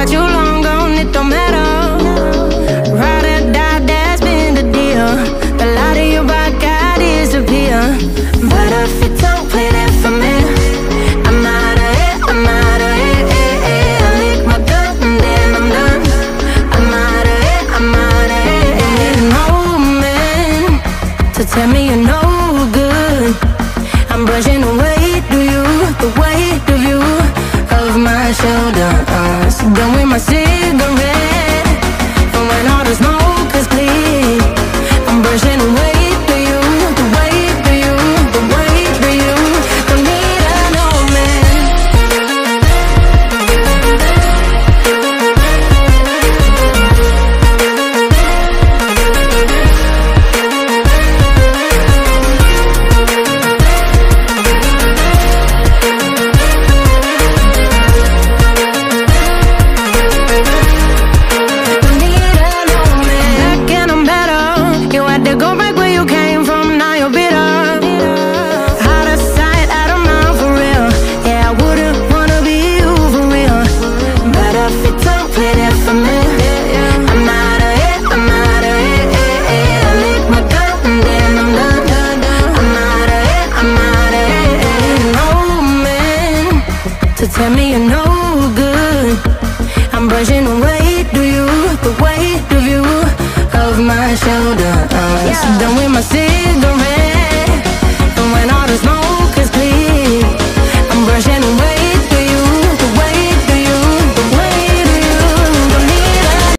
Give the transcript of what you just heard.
got you long gone, it don't matter. Ride or die, that's been the deal. The light of your bike, I disappear. But if you don't play that for me, I'm out of it, I'm out of it. I lick my gun and then I'm done. I'm out of it, I'm out of it. Need an old man to tell me you're no good. I'm brushing the weight of you, the weight of you, of my shoulders. Done with my cigarette, and when all the smoke is clear, I'm brushing the weight of you, the weight of you, the weight of you. Don't need an old man. Tell me you're no good. I'm brushing the weight of you, the weight of you, of my shoulders. Done with my cigarette.